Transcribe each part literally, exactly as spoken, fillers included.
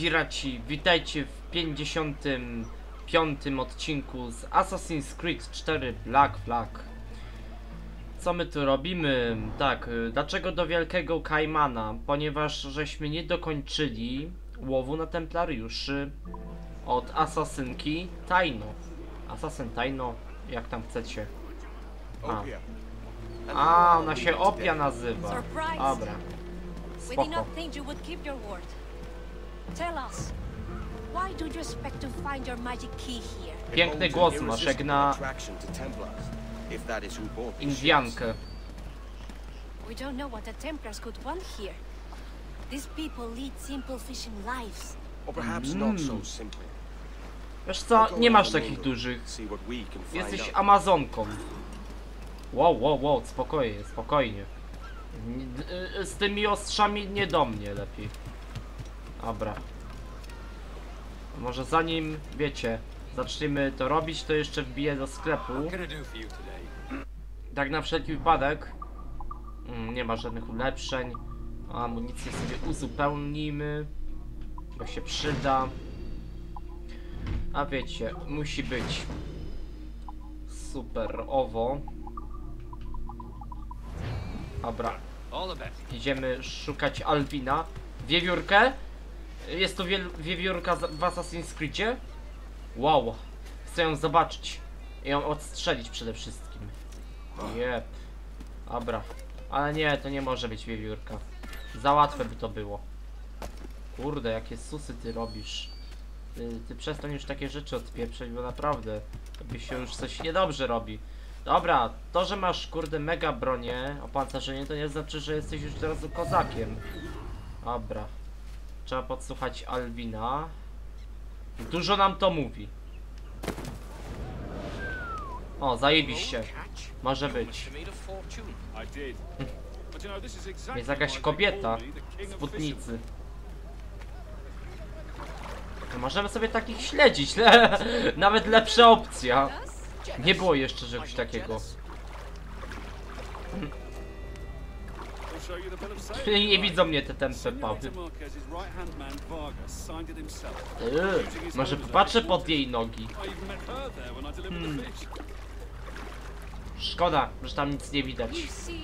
piraci, witajcie w pięćdziesiątym piątym odcinku z Assassin's Creed cztery Black Flag. Co my tu robimy? Tak, dlaczego do Wielkiego Kaimana? Ponieważ żeśmy nie dokończyli łowu na templariuszy od asasynki Taino. Asasyn Taino, jak tam chcecie. A, A ona się Opia nazywa. Dobra. Spoko. Piękny głos masz, jak na Indiankę. We don't know what the Templars could want here. These people lead simple fishing lives. Or perhaps not so simple. Wiesz co, nie masz takich dużych. Jesteś Amazonką. Wow, wow, wow, spokojnie, spokojnie. Z tymi ostrzami nie do mnie lepiej. Dobra. Może zanim, wiecie, zaczniemy to robić, to jeszcze wbiję do sklepu. Tak na wszelki wypadek. Nie ma żadnych ulepszeń. Amunicję sobie uzupełnimy, bo się przyda. A wiecie, musi być super owo. Dobra. Idziemy szukać Alvina. Wiewiórkę? Jest to wiewiórka w Assassin's Creedzie? Wow. Chcę ją zobaczyć. I ją odstrzelić przede wszystkim. Jep. Dobra. Ale nie, to nie może być wiewiórka. Za łatwe by to było. Kurde, jakie susy ty robisz. Ty, ty przestań już takie rzeczy odpieprzeć, bo naprawdę tobie się już coś niedobrze robi. Dobra, to, że masz kurde mega bronię, opancerzenie, to nie znaczy, że jesteś już teraz kozakiem. Dobra. Trzeba podsłuchać Alvina. Dużo nam to mówi. O, zajebiście. Może być. Jest jakaś kobieta z Butnicy. Możemy sobie takich śledzić. Nawet lepsza opcja. Nie było jeszcze czegoś takiego. Nie widzą mnie te tempe pawy. Yy, może popatrzę pod jej nogi. Hmm. Szkoda, że tam nic nie widać.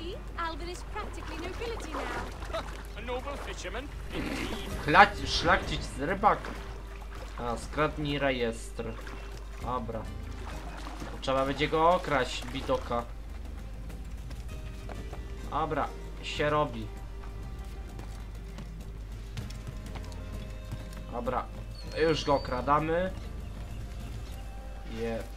Szlachcić z rybaka. A, skradnij rejestr. Dobra. Trzeba będzie go okraść, bidoka. Dobra, się robi. Dobra, już go okradamy. Je.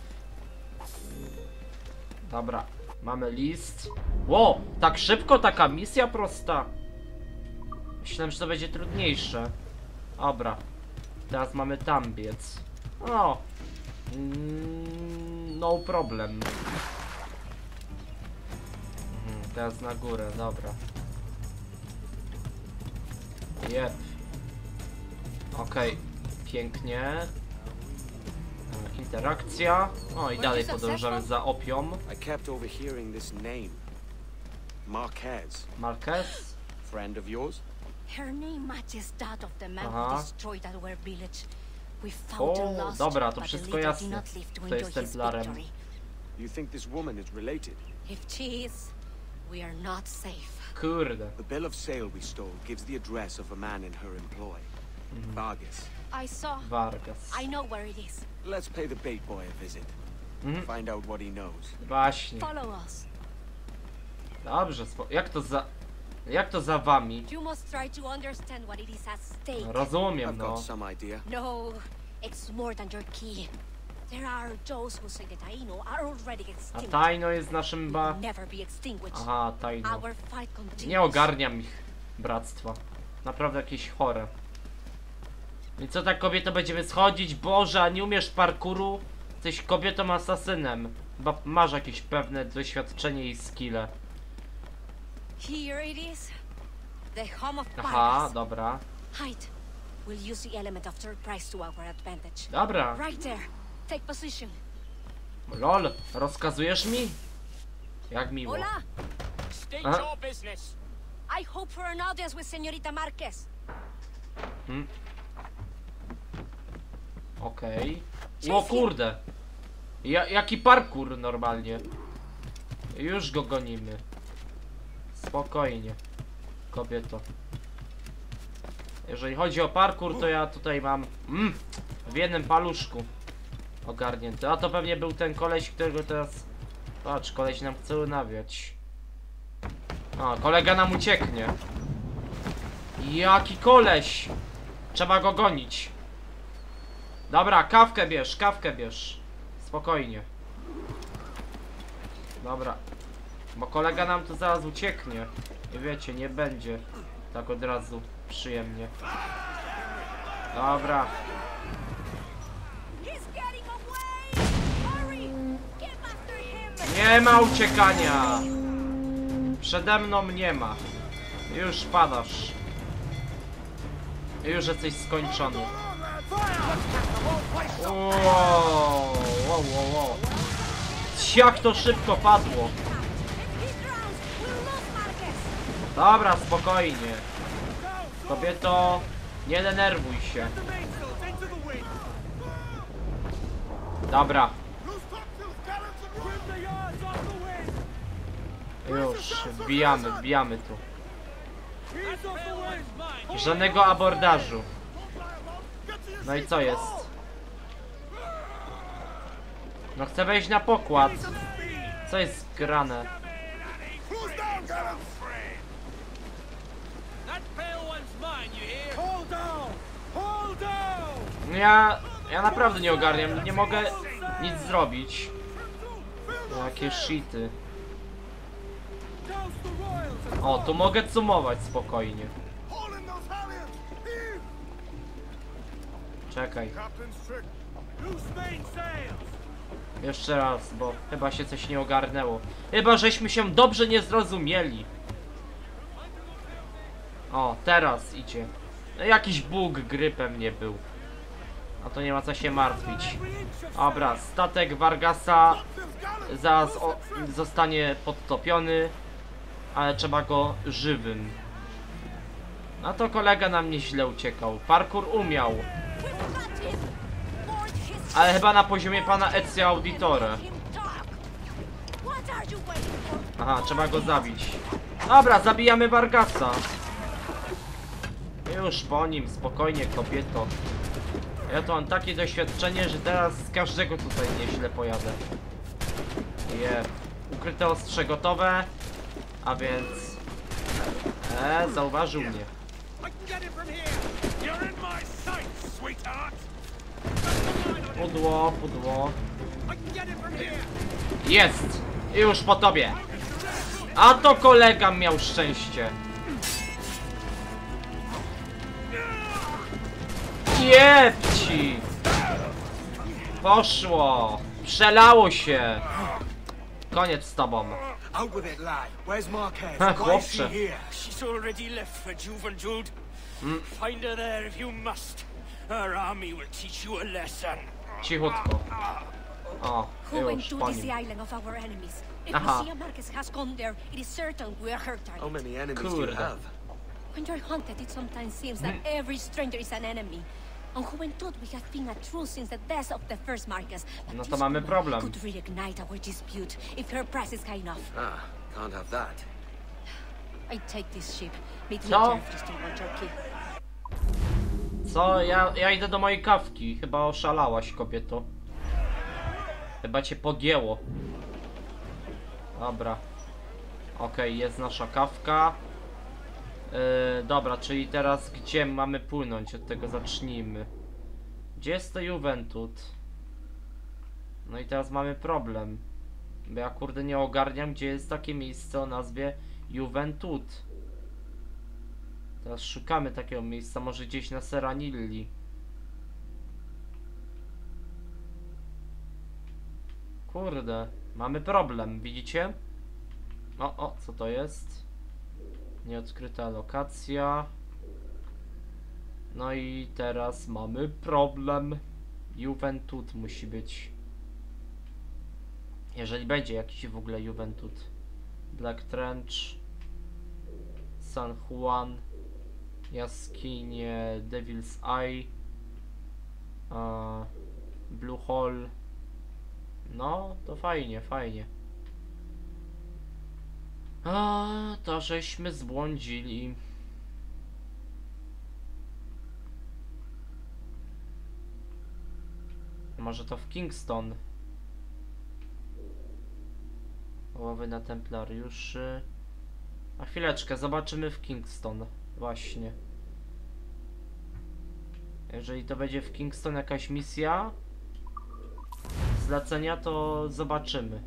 Dobra, mamy list. Ło, tak szybko taka misja prosta. Myślałem, że to będzie trudniejsze. Dobra, teraz mamy tam biec. O, mm, no problem. Mhm, teraz na górę, dobra. Jep. Okej, okay. Pięknie. Interakcja. O, i dalej podążamy za Opią. I kept overhearing this name. Marquez. Marquez? Friend of yours? Her name matches that of the man who destroyed our village. We found O, her lost, dobra, to but wszystko the leader jasne. did not live to To jest enjoy his Templarem. victory. You think this woman is related? If she is, we are not safe. Kurde. The bill of sale we stole gives the address of a man in her employ. Mhm. Vargas. I saw. Vargas. I know where it is. Let's pay the bait boy a visit. Mhm. Find out what he knows. Właśnie. Follow us. Dobrze, spo... jak to za... Jak to za wami? You must try to understand what it is at stake. Rozumiem, I've no. got some idea. No, it's more than your key. There are those who say that Taino are already A extinct. Taino jest naszym ba... Never be extinguished. Aha, Taino. Our fight continues. Nie ogarniam ich bractwa. Naprawdę jakieś chore. I co ta kobieta będziemy schodzić? Boże, a nie umiesz parkouru? Jesteś kobietą asasynem. Chyba masz jakieś pewne doświadczenie i skille. Here it is. The home of Aha, Vargas. dobra. Hide. We'll use the element of surprise to our advantage. Dobra. Right there. Take position. Lol, rozkazujesz mi? Jak miło. Hola. State Aha. your business. I hope for an audience with Señorita Marquez. Hmm? Okej. Okay. O kurde. Ja, jaki parkour normalnie. Już go gonimy. Spokojnie, kobieto. Jeżeli chodzi o parkour, to ja tutaj mam mm, w jednym paluszku ogarnięty. A to pewnie był ten koleś, którego teraz... Patrz, koleś nam chce nawiać. O, kolega nam ucieknie. Jaki koleś! Trzeba go gonić. Dobra, kawkę bierz, kawkę bierz. Spokojnie. Dobra. Bo kolega nam tu zaraz ucieknie. I wiecie, nie będzie tak od razu przyjemnie. Dobra. Nie ma uciekania. Przede mną nie ma. Już padasz. Już jesteś skończony. Wow, wow, wow, wow. Jak to szybko padło. Dobra, spokojnie. Kobieto, nie denerwuj się. Dobra. Już, wbijamy, wbijamy tu. Żadnego abordażu. No i co jest? No chcę wejść na pokład. Co jest grane? Ja, ja naprawdę nie ogarniam, nie mogę nic zrobić. Jakie shity. O, tu mogę cumować spokojnie. Czekaj. Jeszcze raz, bo chyba się coś nie ogarnęło. Chyba żeśmy się dobrze nie zrozumieli. O, teraz idzie. No, jakiś bóg gry pewnie był. A to nie ma co się martwić. Dobra, statek Vargasa zaraz o, zostanie podtopiony. Ale trzeba go żywym. No to kolega nam nieźle uciekał. Parkour umiał. Ale chyba na poziomie pana Ezio Auditore. Aha, trzeba go zabić. Dobra, zabijamy Vargasa. Już po nim, spokojnie kobieto. Ja to mam takie doświadczenie, że teraz z każdego tutaj nieźle pojadę. Je. Ukryte ostrze gotowe. A więc... Eee, zauważył mnie. Pudło, pudło. Jest! Już po tobie. A to kolega miał szczęście. Jebci! Poszło! Przelało się! Koniec z tobą. Out with it, lad. Where's Marquez? Ha, Why is she chłopcze. here? She's already left for Juventude. Mm. Find her there if you must. Her army will teach you a lesson. Cichutko. O, Who went już to po this nim. island of our enemies? If Aha. Lucia Marquez has gone there, it is certain we are her How target. many enemies do you Kurde. have? When you're hunted, it sometimes seems that every stranger is an enemy. On Juventud, we have been at truce since the death of the first Marquez. But No to this mamy woman problem. could reignite our dispute if her price is high enough. Ah, can't have that. I take this ship. Meet me Co? at Jeffreyston on Turkey. Co? Ja, ja idę do mojej kawki. Chyba oszalałaś, kobieto. Chyba cię pogięło. Dobra. Okej, okay, jest nasza kawka. Yy, dobra, czyli teraz gdzie mamy płynąć? Od tego zacznijmy. Gdzie jest to Juventud? No i teraz mamy problem. Bo ja kurde nie ogarniam, gdzie jest takie miejsce o nazwie Juventud. Teraz szukamy takiego miejsca, może gdzieś na Seranilli. Kurde, mamy problem, widzicie? O, o, co to jest? Nieodkryta lokacja. No i teraz mamy problem. Juventud musi być. Jeżeli będzie jakiś w ogóle Juventud. Black Trench, San Juan, jaskinie Devil's Eye. A... Blue Hole. No, to fajnie, fajnie. A, to żeśmy zbłądzili. Może to w Kingston. Łowy na templariuszy. A chwileczkę, zobaczymy w Kingston. Właśnie. Jeżeli to będzie w Kingston jakaś misja zlecenia, to zobaczymy.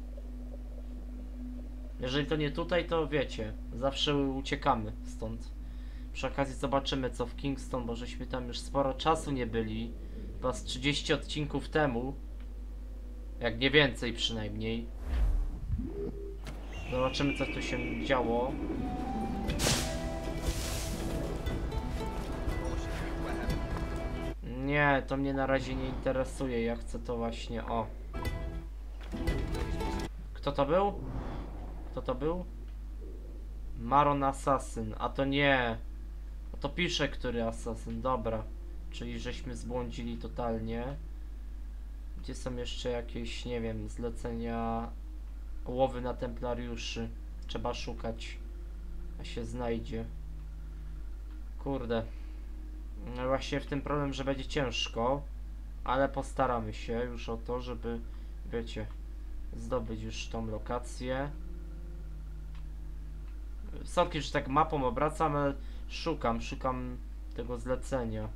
Jeżeli to nie tutaj, to wiecie, zawsze uciekamy stąd. Przy okazji zobaczymy co w Kingston, bo żeśmy tam już sporo czasu nie byli. Chyba z trzydzieści odcinków temu. Jak nie więcej przynajmniej. Zobaczymy co tu się działo. Nie, to mnie na razie nie interesuje. Ja chcę to właśnie, o. Kto to był? Kto to był? Maron Assassin, a to nie. A to pisze, który asasyn, dobra. Czyli żeśmy zbłądzili totalnie. Gdzie są jeszcze jakieś, nie wiem, zlecenia łowy na templariuszy? Trzeba szukać, a się znajdzie. Kurde. No właśnie w tym problem, że będzie ciężko, ale postaramy się już o to, żeby, wiecie, zdobyć już tą lokację. Sorki, że tak mapą obracam, ale szukam, szukam tego zlecenia.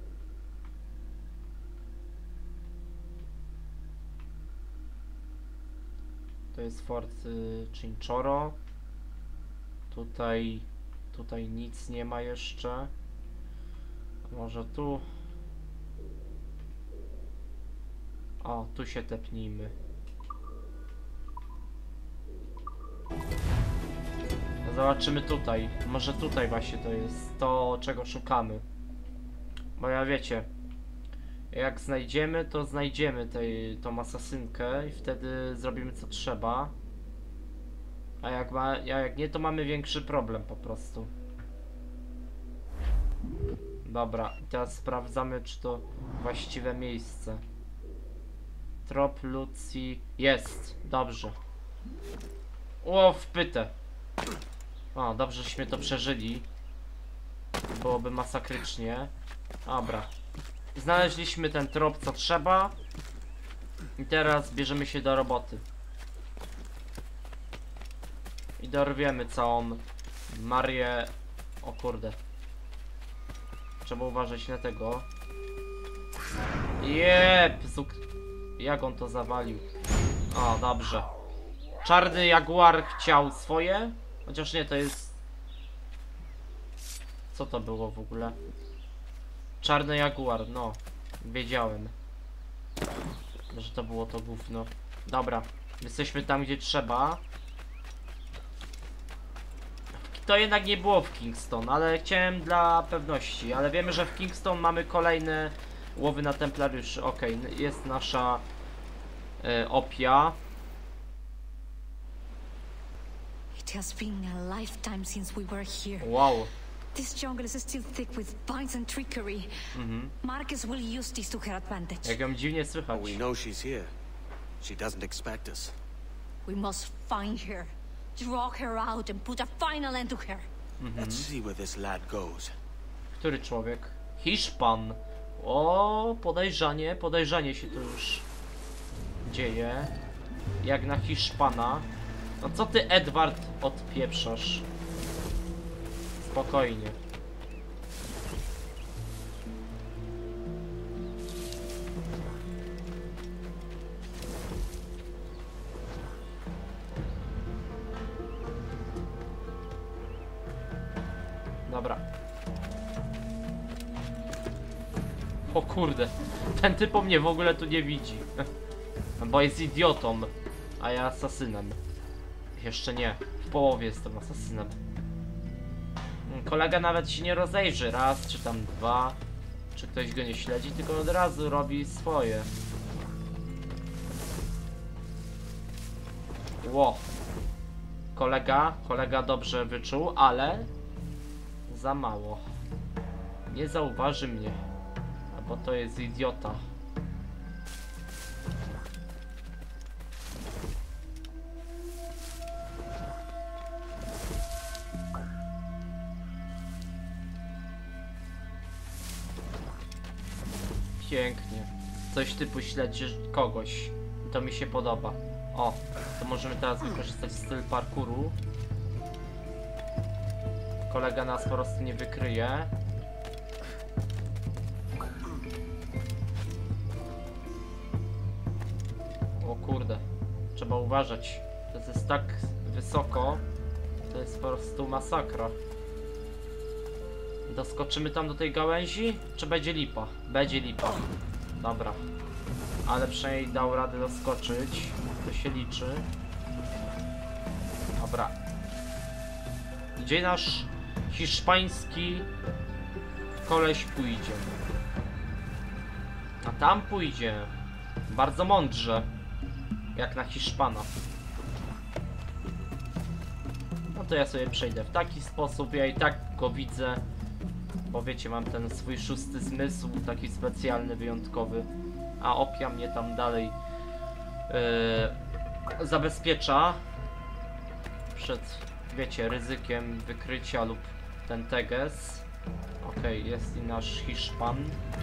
To jest Fort y, Chinchoro. Tutaj, tutaj nic nie ma jeszcze. Może tu. O, tu się tepnijmy. No zobaczymy tutaj. Może tutaj właśnie to jest to, czego szukamy. Bo ja wiecie, jak znajdziemy, to znajdziemy tej, tą asasynkę i wtedy zrobimy co trzeba. A jak, ma, a jak nie, to mamy większy problem po prostu. Dobra, teraz sprawdzamy, czy to właściwe miejsce. Trop Lucji jest, dobrze. O, wpytę. O, dobrze, żeśmy to przeżyli. Byłoby masakrycznie. Dobra. Znaleźliśmy ten trop, co trzeba. I teraz bierzemy się do roboty. I dorwiemy całą Marię. O kurde. Trzeba uważać na tego. Jep, zuk... Jak on to zawalił? O, dobrze. Czarny jaguar chciał swoje. Chociaż nie, to jest... Co to było w ogóle? Czarny jaguar, no. Wiedziałem, że to było to gówno. Dobra, jesteśmy tam, gdzie trzeba. To jednak nie było w Kingston, ale chciałem dla pewności. Ale wiemy, że w Kingston mamy kolejne łowy na templariuszy. Okej, okay, jest nasza y, opia. It has been a lifetime since we were here. Wow. This jungle is still thick with vines and trickery. Mhm. Marcus will use this to her advantage. Jak ją dziwnie słychać. We know she's here. She doesn't expect us. We must find her, draw her out and put a final end to her. Let's see where this lad goes. Który człowiek? Hiszpan. O, podejrzanie, podejrzanie się tu już dzieje. Jak na Hiszpana. No co ty, Edward, odpieprzasz? Spokojnie. Dobra. O kurde. Ten typ mnie w ogóle tu nie widzi. Bo jest idiotą, a ja asasynem. Jeszcze nie. W połowie jestem asasynem. Kolega nawet się nie rozejrzy raz, czy tam dwa. Czy ktoś go nie śledzi, tylko od razu robi swoje. Ło. Kolega, kolega dobrze wyczuł, ale za mało. Nie zauważy mnie. Bo to jest idiota. Pięknie. Coś typu śledzisz kogoś. To mi się podoba. O, to możemy teraz wykorzystać styl parkouru. Kolega nas po prostu nie wykryje. O kurde. Trzeba uważać. To jest tak wysoko. To jest po prostu masakra. Doskoczymy tam do tej gałęzi? Czy będzie lipa? Będzie lipa. Dobra. Ale przynajmniej dał radę doskoczyć. To się liczy. Dobra. Gdzie nasz hiszpański koleś pójdzie? A tam pójdzie. Bardzo mądrze. Jak na Hiszpana. No to ja sobie przejdę w taki sposób. Ja i tak go widzę. Bo wiecie, mam ten swój szósty zmysł. Taki specjalny, wyjątkowy. A opia mnie tam dalej yy, zabezpiecza. Przed, wiecie, ryzykiem wykrycia lub ten teges. Okej, okay, jest i nasz Hiszpan.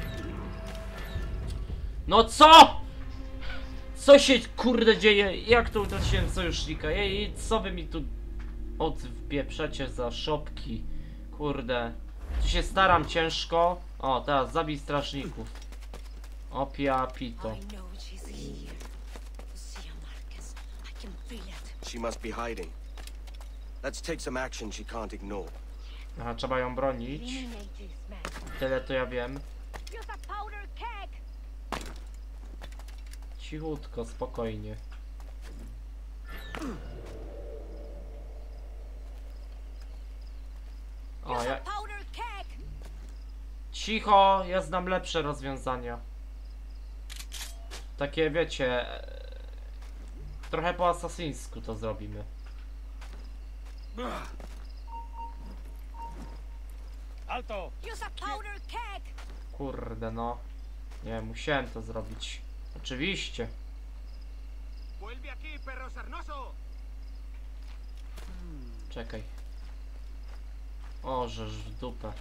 No co?! Co się kurde dzieje? Jak to utraciłem sojusznika? Ej, co wy mi tu odwpieprzacie za szopki? Kurde. Tu się staram ciężko. O, teraz zabij strażników. Opia pito. She must be hiding. Let's take some action she can't ignore. Aha, trzeba ją bronić. Tyle to ja wiem. Cichutko, spokojnie. O, ja... Cicho, ja znam lepsze rozwiązania. Takie, wiecie... Trochę po asasyńsku to zrobimy. Alto! Kurde no. Nie, musiałem to zrobić. Oczywiście. Czekaj. O, żeż w dupę.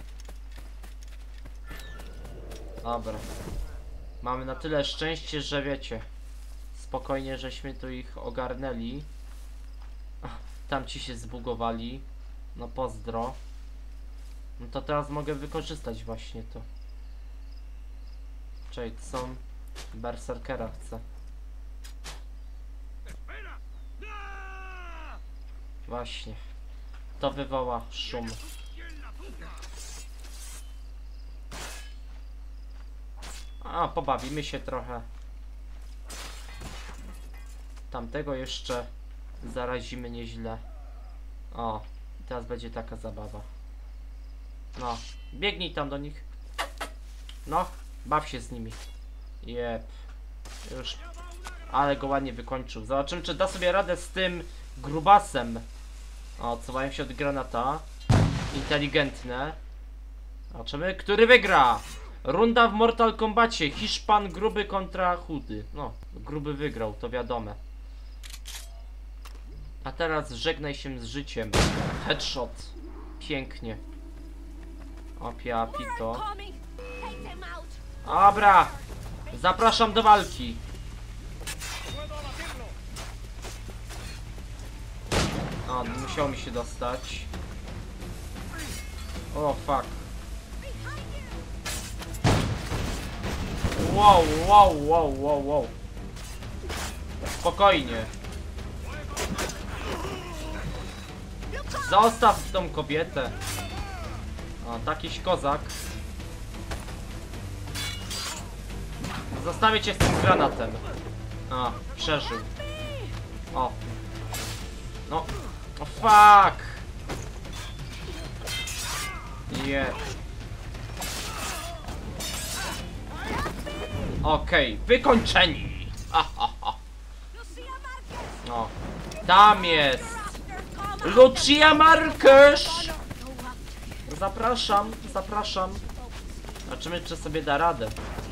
Dobra. Mamy na tyle szczęście, że wiecie. Spokojnie, żeśmy tu ich ogarnęli. Tamci się zbugowali. No pozdro. No to teraz mogę wykorzystać właśnie to. Czekaj, co? Berserkera chcę. Właśnie. To wywoła szum. A, pobawimy się trochę. Tamtego jeszcze zarazimy nieźle. O, teraz będzie taka zabawa. No, biegnij tam do nich. No, baw się z nimi. Jep. Już. Ale go ładnie wykończył. Zobaczymy, czy da sobie radę z tym grubasem. O, cofają się od granata. Inteligentne. Zobaczymy, który wygra. Runda w Mortal Kombacie. Hiszpan gruby kontra chudy. No, gruby wygrał, to wiadome. A teraz żegnaj się z życiem. Headshot. Pięknie. Opia pito. Dobra. Zapraszam do walki. O, musiało mi się dostać. O, fuck. Wow, wow, wow, wow, wow. Spokojnie. Zostaw tą kobietę. O, takiś kozak. Zostawię cię z tym granatem. A, przeżył. O. No. O, fuck. Nie. Okej, okay, wykończeni. Ha, ha, ha. O, tam jest. Lucia Marquez. Zapraszam, zapraszam. Zobaczymy, czy sobie da radę.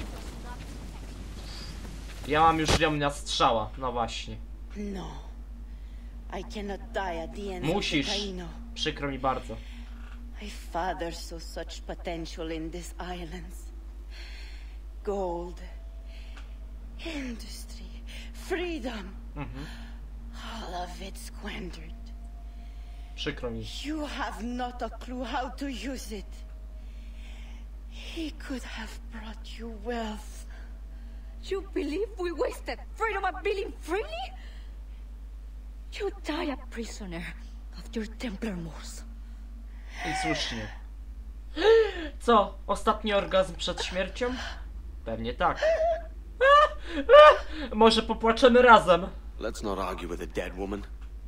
Ja mam już ją na strzała, no właśnie. No. I cannot die at the end. Musisz. Przykro mi bardzo. My father saw such potential in these islands. Gold, industry, freedom. Mhm. All of it squandered. Przykro mi. You have not a clue how to use it. He could have brought you wealth. You believe we wasted freedom of being free? You die a prisoner of your Templar Moors. I słusznie. Co? Ostatni orgazm przed śmiercią? Pewnie tak. Może popłaczemy razem. Let's not argue with a dead woman.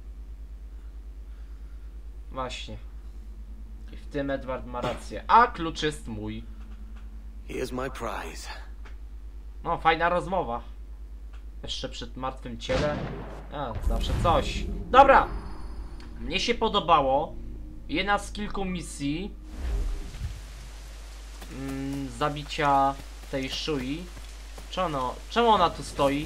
Właśnie. I w tym Edward ma rację. A klucz jest mój. Here's my prize. No, fajna rozmowa. Jeszcze przy martwym ciele. A, zawsze coś. Dobra. Mnie się podobało. Jedna z kilku misji. Mm, zabicia tej Shui. Czemu ono, czemu ona tu stoi?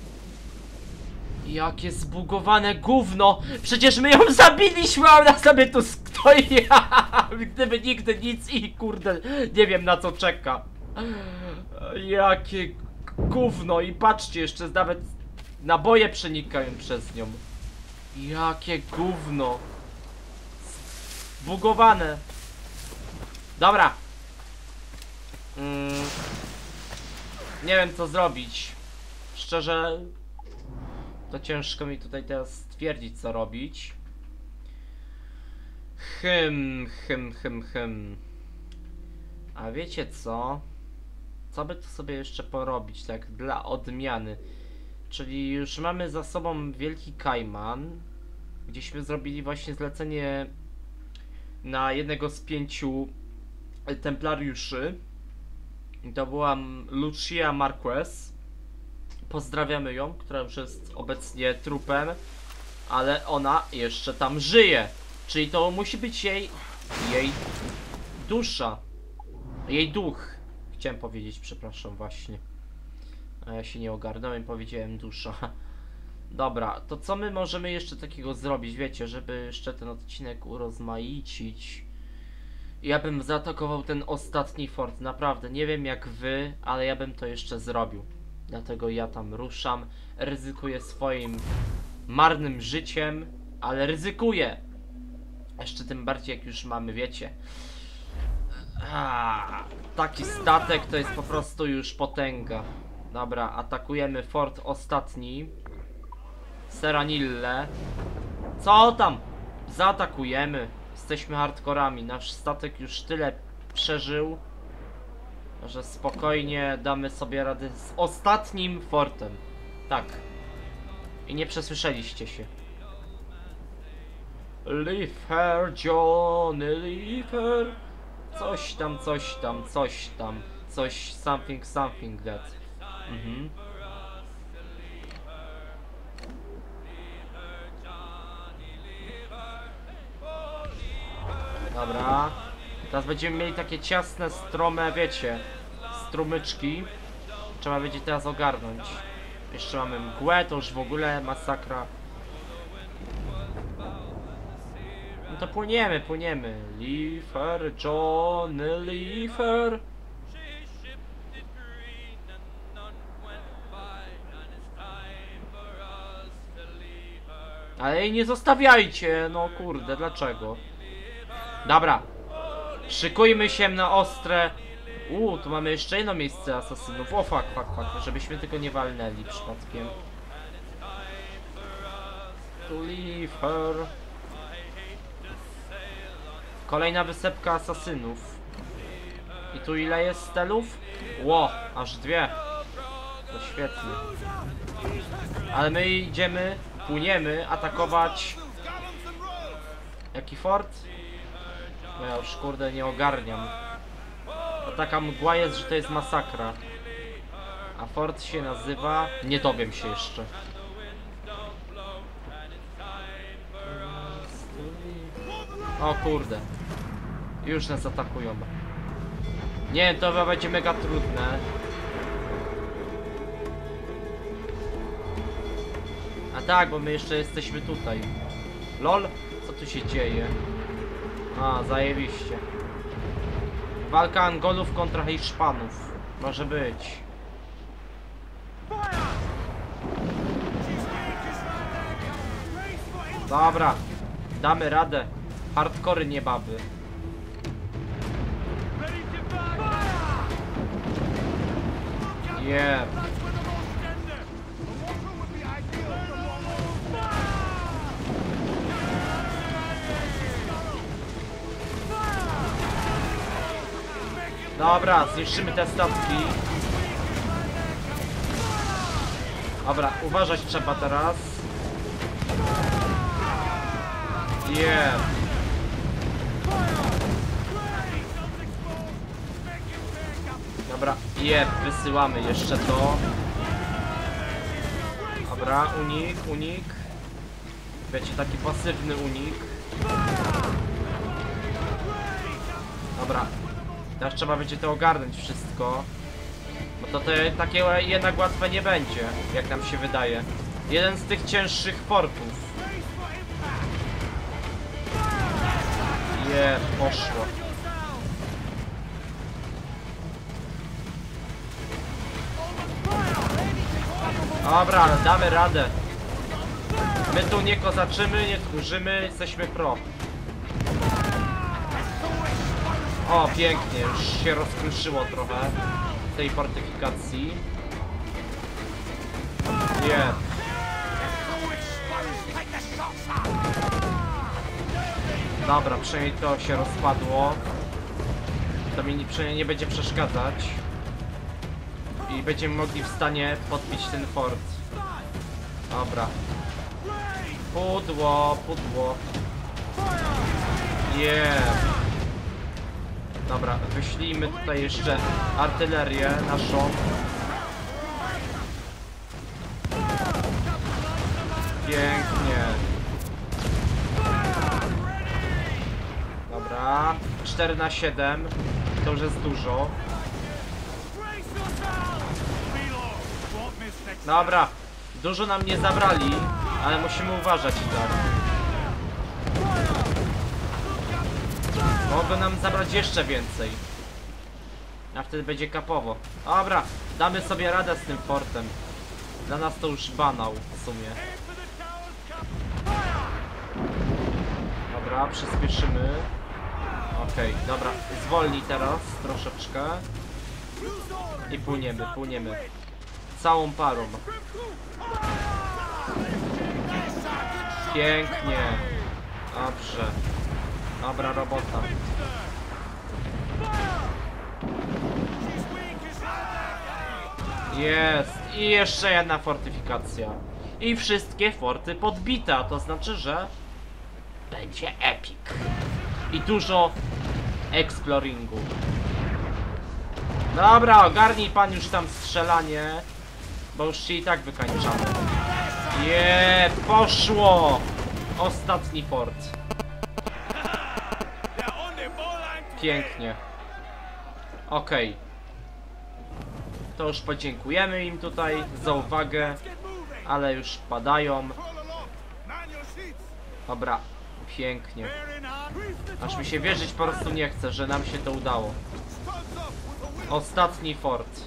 Jakie zbugowane gówno! Przecież my ją zabiliśmy, a ona sobie tu stoi! Gdyby nigdy nic i kurde, nie wiem na co czeka. Jakie gówno! I patrzcie, jeszcze nawet naboje przenikają przez nią. Jakie gówno! Zbugowane! Dobra! Mm. Nie wiem co zrobić. Szczerze... To ciężko mi tutaj teraz stwierdzić co robić. Hym, hym, hym, hym. A wiecie co? Co by tu sobie jeszcze porobić, tak dla odmiany? Czyli już mamy za sobą Wielki Kajman, gdzieśmy zrobili właśnie zlecenie na jednego z pięciu templariuszy. I to była Lucia Marquez. Pozdrawiamy ją, która już jest obecnie trupem, ale ona jeszcze tam żyje. Czyli to musi być jej, jej dusza, jej duch. Chciałem powiedzieć, przepraszam, właśnie. A ja się nie ogarnąłem, powiedziałem dusza. Dobra, to co my możemy jeszcze takiego zrobić, wiecie, żeby jeszcze ten odcinek urozmaicić? Ja bym zaatakował ten ostatni fort, naprawdę, nie wiem jak wy, ale ja bym to jeszcze zrobił. Dlatego ja tam ruszam, ryzykuję swoim marnym życiem, ale ryzykuję. Jeszcze tym bardziej jak już mamy, wiecie. A, taki statek to jest po prostu już potęga. Dobra, atakujemy fort ostatni. Seranille. Co tam? Zaatakujemy. Jesteśmy hardkorami. Nasz statek już tyle przeżył, że spokojnie damy sobie radę z ostatnim fortem. Tak. I nie przesłyszeliście się. Leave her, Johnny, leave her. Coś tam, coś tam, coś tam. Coś, something, something that. Mhm. Dobra. Teraz będziemy mieli takie ciasne, strome, wiecie, strumyczki. Trzeba będzie teraz ogarnąć. Jeszcze mamy mgłę, to już w ogóle masakra. No to płyniemy, płyniemy. Leave her, Johnny, leave her. Ale jej nie zostawiajcie, no kurde, dlaczego? Dobra. Szykujmy się na ostre. Uuu, tu mamy jeszcze jedno miejsce asasynów. O fuck, fuck, fuck, żebyśmy tylko nie walnęli przypadkiem. To leave her. Kolejna wysepka asasynów. I tu ile jest stelów? Ło, aż dwie. To świetnie. Ale my idziemy, płyniemy atakować. Jaki fort? No ja już kurde nie ogarniam. To taka mgła jest, że to jest masakra. A fort się nazywa... Nie dowiem się jeszcze. O kurde. Już nas atakują. Nie, to chyba będzie mega trudne. A tak, bo my jeszcze jesteśmy tutaj. Lol, co tu się dzieje? A, zajebiście. Walka Angolów kontra Hiszpanów. Może być. Dobra. Damy radę. Hardkory, nie baby. Yeah. Dobra, zniszczymy te statki. Dobra, uważać trzeba teraz. Yeah. Dobra, yeah, wysyłamy jeszcze to. Dobra, unik, unik. Wiecie, taki pasywny unik. Dobra. Teraz trzeba będzie to ogarnąć wszystko. Bo to, to takie jednak łatwe nie będzie, jak nam się wydaje. Jeden z tych cięższych portów. Je, poszło. Dobra, ale damy radę. My tu nie kozaczymy, nie tchórzymy, jesteśmy pro. O, pięknie, już się rozkruszyło trochę tej fortyfikacji. Nie. Dobra, przynajmniej to się rozpadło. To mi przynajmniej nie będzie przeszkadzać. I będziemy mogli w stanie podbić ten fort. Dobra. Pudło, pudło. Yeah. Dobra, wyślijmy tutaj jeszcze artylerię naszą. Pięknie. Dobra, cztery na siedem. To już jest dużo. Dobra, dużo nam nie zabrali, ale musimy uważać i tak. Mogą nam zabrać jeszcze więcej. A wtedy będzie kapowo. Dobra, damy sobie radę z tym fortem. Dla nas to już banał w sumie. Dobra, przyspieszymy. Okej, okay, dobra, zwolnij teraz troszeczkę. I płyniemy, płyniemy. Całą parą. Pięknie. Dobrze. Dobra robota. Jest. I jeszcze jedna fortyfikacja. I wszystkie forty podbite, a to znaczy, że będzie epic. I dużo exploringu. Dobra, ogarnij pan już tam strzelanie, bo już się i tak wykańczamy. Je, poszło! Ostatni fort. Pięknie. Okej. Okay. To już podziękujemy im tutaj za uwagę, ale już padają. Dobra, pięknie. Aż mi się wierzyć po prostu nie chce, że nam się to udało. Ostatni fort.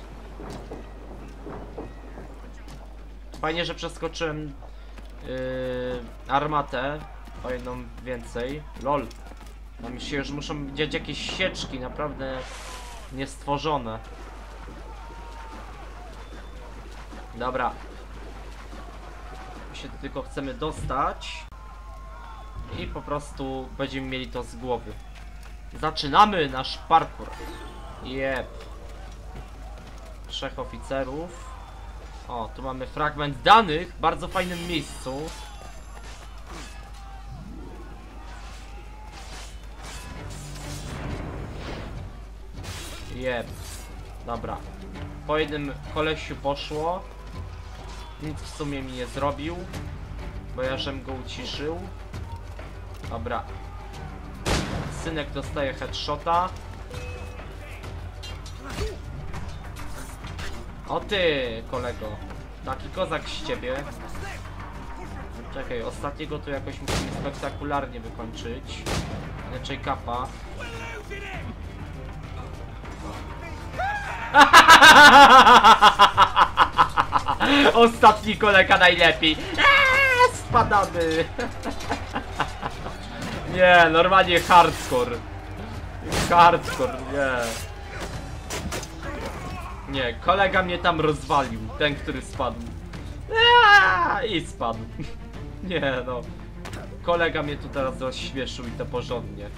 Fajnie, że przeskoczyłem yy, armatę o jedną więcej. Lol. Tam się już muszą dziać jakieś sieczki, naprawdę niestworzone. Dobra. My się tylko chcemy dostać. I po prostu będziemy mieli to z głowy. Zaczynamy nasz parkour. Jep. Trzech oficerów. O, tu mamy fragment danych w bardzo fajnym miejscu. Jep. Dobra. Po jednym kolesiu poszło. Nic w sumie mi nie zrobił, bo ja żem go uciszył. Dobra. Synek dostaje headshota. O ty, kolego. Taki kozak z ciebie. Czekaj, ostatniego tu jakoś musimy spektakularnie wykończyć. Inaczej kapa. Ostatni kolega najlepiej. Eee, spadamy. Nie, normalnie hardcore. Hardcore, nie. Nie, kolega mnie tam rozwalił. Ten, który spadł. Eee, I spadł. Nie no. Kolega mnie tu teraz rozśmieszył i to porządnie.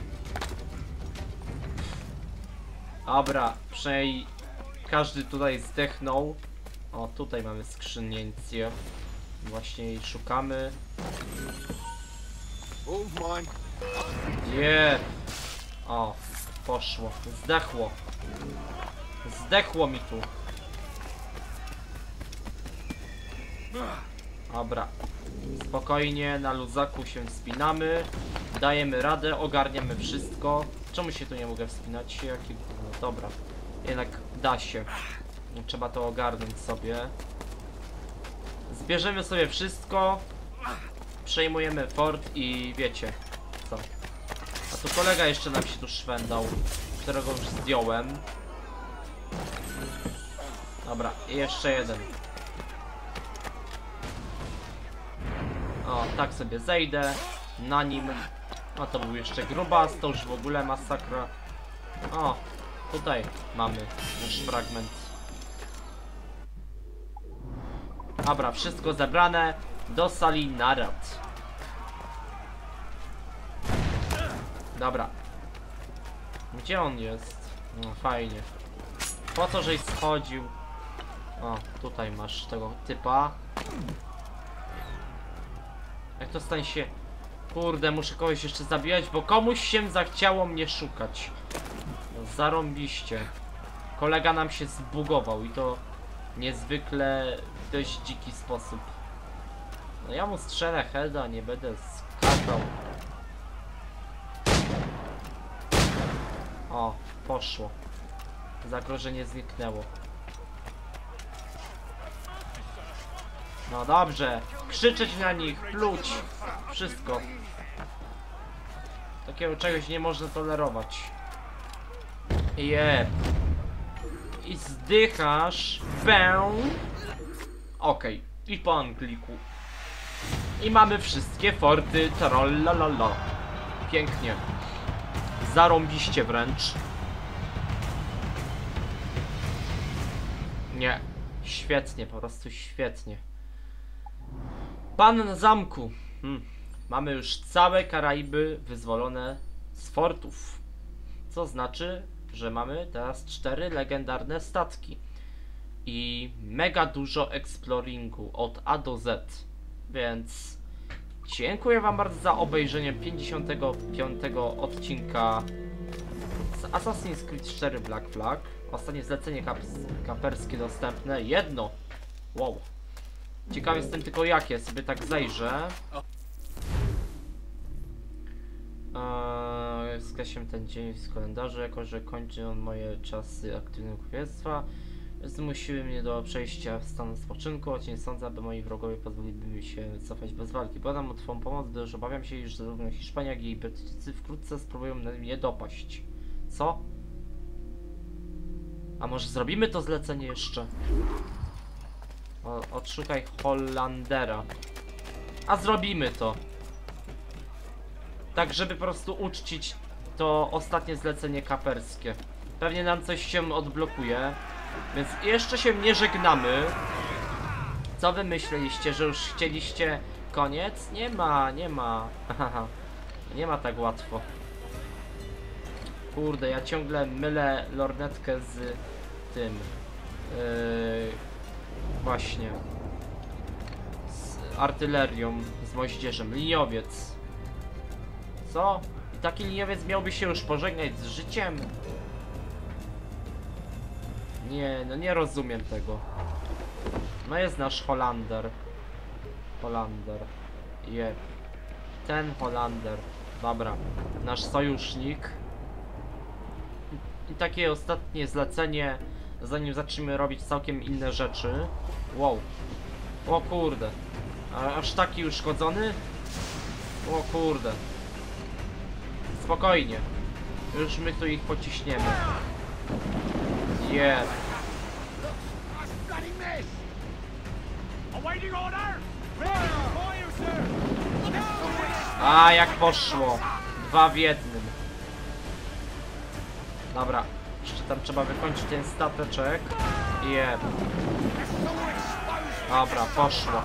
Dobra, przynajmniej każdy tutaj zdechnął. O, tutaj mamy skrzyniencję. Właśnie jej szukamy. Nie. O, poszło. Zdechło. Zdechło mi tu. Dobra. Spokojnie, na luzaku się wspinamy. Dajemy radę, ogarniamy wszystko. Czemu się tu nie mogę wspinać? Jaki... No dobra. Jednak da się. Trzeba to ogarnąć sobie. Zbierzemy sobie wszystko. Przejmujemy fort i wiecie co. A tu kolega jeszcze nam się tu szwendał, którego już zdjąłem. Dobra, i jeszcze jeden. O, tak sobie zejdę na nim. No to był jeszcze grubas, to już w ogóle masakra. O, tutaj mamy nasz fragment. Dobra, wszystko zebrane do sali narad. Dobra. Gdzie on jest? No fajnie. Po co żeś schodził? O, tutaj masz tego typa. Jak to stanie się... Kurde, muszę kogoś jeszcze zabijać, bo komuś się zachciało mnie szukać. No, zarąbiście. Kolega nam się zbugował i to niezwykle w dość dziki sposób. No ja mu strzelę heada, nie będę skakał. O, poszło. Zagrożenie zniknęło. No dobrze, krzyczeć na nich, pluć, wszystko. Takiego czegoś nie można tolerować. Jeb. I zdychasz. Bę. Okej, okay. I po angliku. I mamy wszystkie forty. Trollololo. Pięknie. Zarąbiście wręcz. Nie. Świetnie, po prostu świetnie. Pan na zamku. Hmm. Mamy już całe Karaiby wyzwolone z fortów. Co znaczy, że mamy teraz cztery legendarne statki. I mega dużo exploringu od A do Z. Więc dziękuję wam bardzo za obejrzenie pięćdziesiątego piątego odcinka z Assassin's Creed cztery Black Flag. Ostatnie zlecenie kap kaperskie dostępne. Jedno. Wow. Ciekawy jestem tylko jakie. Sobie tak zajrzę. Eee, Skreślam ten dzień z kalendarza, jako że kończy on moje czasy aktywnego królestwa. Zmusiły mnie do przejścia w stan spoczynku, choć nie sądzę, aby moi wrogowie pozwolili mi się cofać bez walki. Podam o twą pomoc, gdyż obawiam się, iż zarówno Hiszpania, jak i Brytyjczycy wkrótce spróbują na mnie dopaść. Co? A może zrobimy to zlecenie jeszcze? O, odszukaj Hollandera. A zrobimy to. Tak, żeby po prostu uczcić to ostatnie zlecenie kaperskie. Pewnie nam coś się odblokuje. Więc jeszcze się nie żegnamy. Co wy myśleliście, że już chcieliście koniec? Nie ma, nie ma. Nie ma tak łatwo. Kurde, ja ciągle mylę lornetkę z tym. Yy, właśnie. Z artylerią, z moździerzem. Liniowiec. Co? I taki liniowiec miałby się już pożegnać z życiem? Nie, no nie rozumiem tego. No jest nasz Holander. Holander. Jeb. Ten Holander. Dobra. Nasz sojusznik. I takie ostatnie zlecenie, zanim zaczniemy robić całkiem inne rzeczy. Wow. O kurde. A, aż taki uszkodzony? O kurde. Spokojnie. Już my tu ich pociśniemy. Jeb. A, jak poszło. Dwa w jednym. Dobra. Jeszcze tam trzeba wykończyć ten stateczek. Jeb. Dobra, poszło.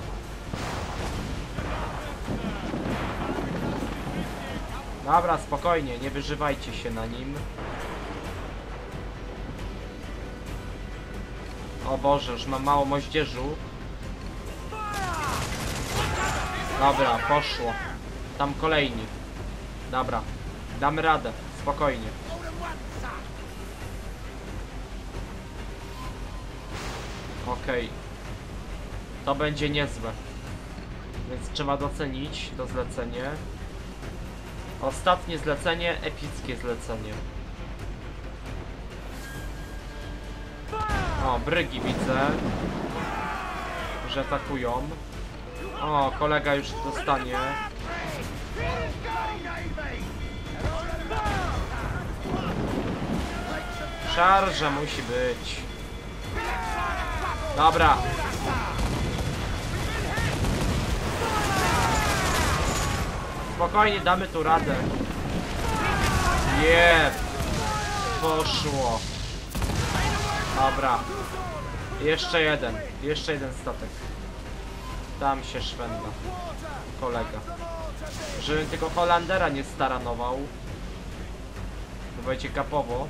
Dobra, spokojnie, nie wyżywajcie się na nim. O Boże, już mam mało moździerzu. Dobra, poszło. Tam kolejni. Dobra, damy radę, spokojnie. Okej. To będzie niezłe. Więc trzeba docenić to zlecenie. Ostatnie zlecenie, epickie zlecenie. O, brygi widzę, że atakują. O, kolega już dostanie. Szarża musi być. Dobra. Spokojnie, damy tu radę. Jeb. Poszło. Dobra. Jeszcze jeden. Jeszcze jeden statek. Tam się szwenda. Kolega. Żebym tylko Holandera nie staranował. To będzie kapowo.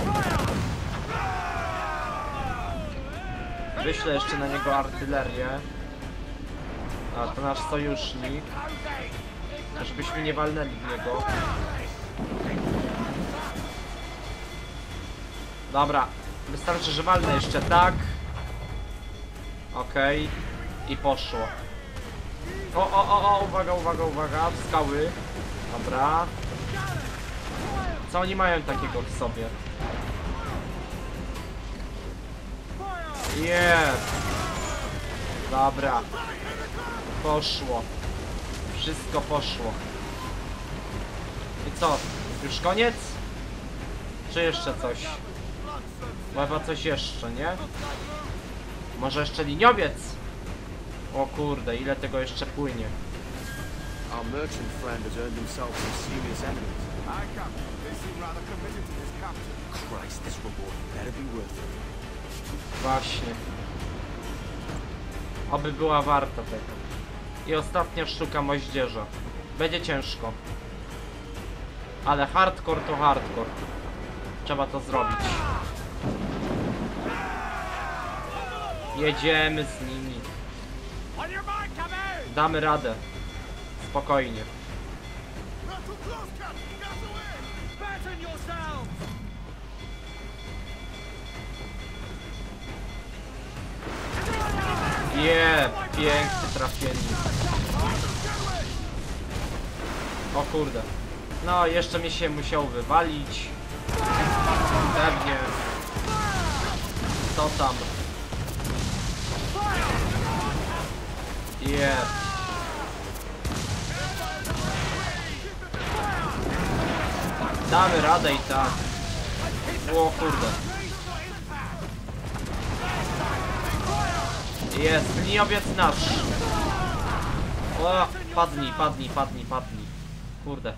Wyślę jeszcze na niego artylerię. A, to nasz sojusznik. Żebyśmy nie walnęli w niego. Dobra. Wystarczy, że walnę jeszcze tak. Okej. Okay. I poszło. O, o, o, o, uwaga, uwaga, uwaga. W skały. Dobra. Co oni mają takiego w sobie? Jest. Dobra. Poszło. Wszystko poszło. I co? Już koniec? Czy jeszcze coś? Chyba coś jeszcze, nie? Może jeszcze liniowiec? O kurde, ile tego jeszcze płynie. Our merchant friend has earned himself some serious enemies. I come. They seem rather committed to this capture. Christ, this reward better be worth it. Właśnie. Oby była warta tego. I ostatnia sztuka moździerza. Będzie ciężko. Ale hardcore to hardcore. Trzeba to zrobić. Jedziemy z nimi. Damy radę. Spokojnie. Je, piękne trafienie. O kurde. No, jeszcze mi się musiał wywalić. Pewnie. Co tam? Je. Damy radę i tak. O kurde. Jest, liniowiec nasz. O, padnij, padnij, padnij, padnij. Kurde.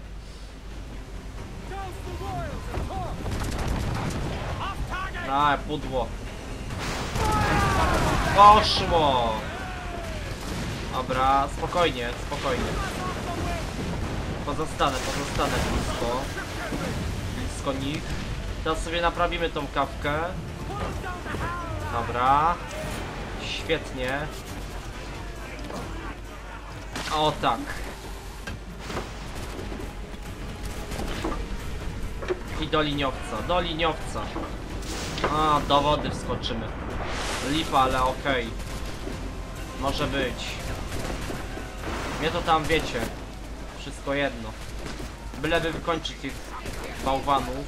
A, pudło. Poszło. Dobra, spokojnie, spokojnie. Pozostanę, pozostanę blisko. Blisko nich. Teraz sobie naprawimy tą kawkę. Dobra. Świetnie. O tak. I do liniowca, do liniowca. A, do wody wskoczymy. Lipa, ale okej. Okay. Może być. Mnie to tam wiecie. Wszystko jedno. Byleby wykończyć tych bałwanów.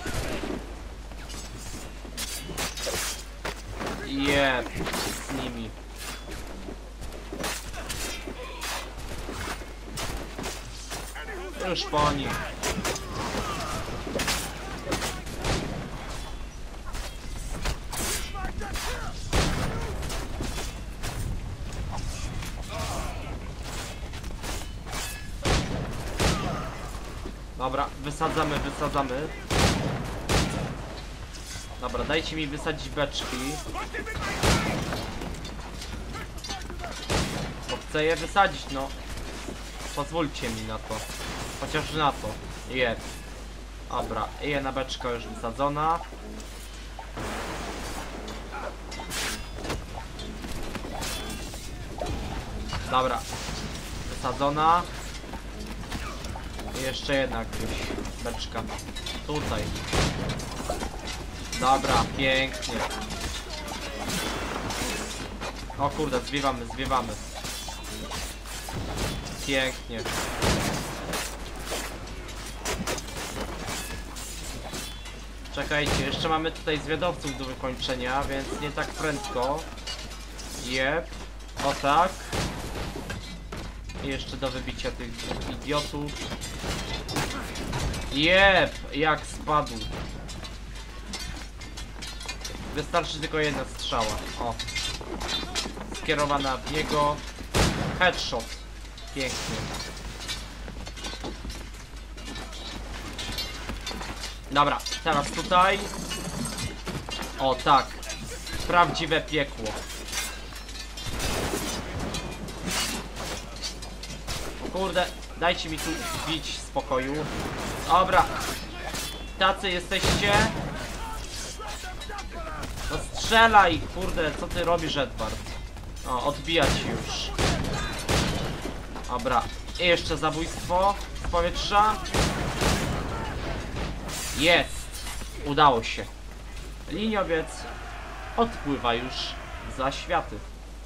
Jeb, z nimi. Już po nich. Dobra, wysadzamy, wysadzamy. Dobra, dajcie mi wysadzić beczki. Bo chcę je wysadzić, no. Pozwólcie mi na to. Chociaż na to. Jest. Dobra, jedna beczka już wysadzona. Dobra. Wysadzona. I jeszcze jedna gdzieś beczka. Tutaj. Dobra, pięknie. O kurde, zwiewamy, zwiewamy. Pięknie. Czekajcie, jeszcze mamy tutaj zwiadowców do wykończenia, więc nie tak prędko. Jep. O tak. I jeszcze do wybicia tych idiotów. Jep, jak spadł. Wystarczy tylko jedna strzała. O. Skierowana w niego. Headshot. Pięknie. Dobra, teraz tutaj. O tak. Prawdziwe piekło. O kurde, dajcie mi tu bić w spokoju. Dobra. Tacy jesteście. No strzelaj, kurde, co ty robisz, Edward? O, odbijać już. Dobra. I jeszcze zabójstwo z powietrza. Jest. Udało się. Liniowiec odpływa już za światy.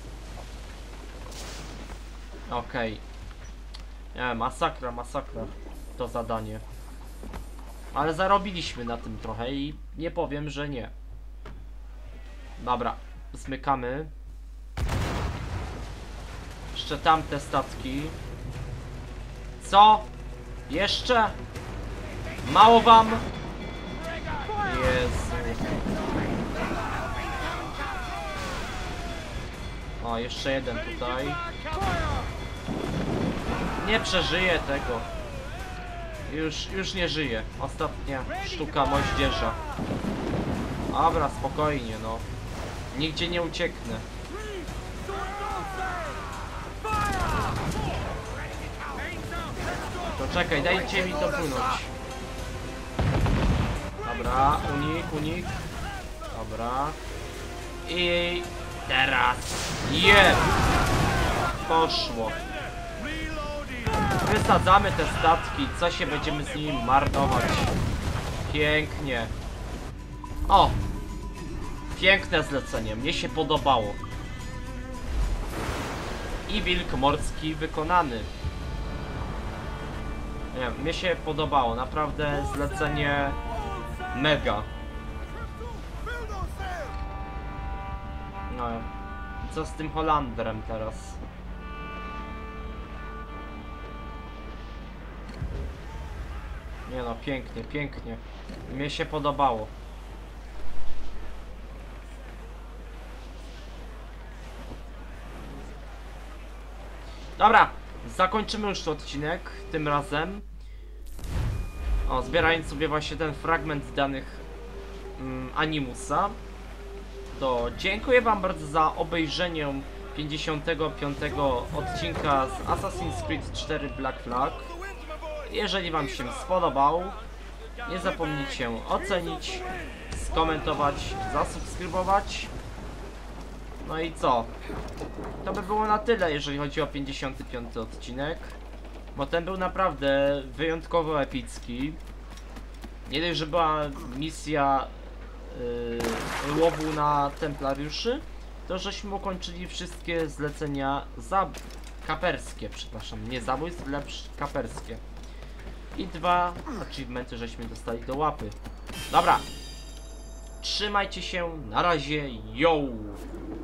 Okej. Okay. Nie, masakra, masakra. To zadanie. Ale zarobiliśmy na tym trochę i nie powiem, że nie. Dobra, zmykamy. Jeszcze tamte statki. Co? Jeszcze? Mało wam? Jezu. O, jeszcze jeden tutaj. Nie przeżyje tego. Już, już nie żyje. Ostatnia sztuka moździerza. Dobra, spokojnie, no. Nigdzie nie ucieknę. To czekaj, dajcie mi to płynąć. Dobra, unik, unik. Dobra. I teraz. Je! Poszło. Wysadzamy te statki. Co się będziemy z nimi marnować? Pięknie. O! Piękne zlecenie. Mnie się podobało. I wilk morski wykonany. Nie wiem, mnie się podobało. Naprawdę zlecenie mega. No. Co z tym Holandrem teraz? Nie no, pięknie, pięknie. Mnie się podobało. Dobra, zakończymy już ten odcinek tym razem. O, zbierając sobie właśnie ten fragment danych mm, Animusa. To dziękuję wam bardzo za obejrzenie pięćdziesiątego piątego odcinka z Assassin's Creed cztery Black Flag. Jeżeli wam się spodobał, nie zapomnijcie ocenić, skomentować, zasubskrybować. No i co? To by było na tyle, jeżeli chodzi o pięćdziesiąty piąty odcinek. Bo ten był naprawdę wyjątkowo epicki. Nie dość, że była misja yy, łowu na templariuszy, to żeśmy ukończyli wszystkie zlecenia za kaperskie, przepraszam, nie zabójstw, lecz kaperskie. I dwa achievementy żeśmy dostali do łapy. Dobra. Trzymajcie się, na razie, yo!